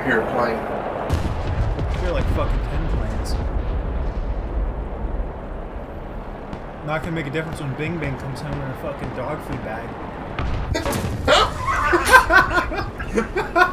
hear a plane. You're like fucking 10 planes. Not gonna make a difference when Bing Bing comes home in a fucking dog food bag.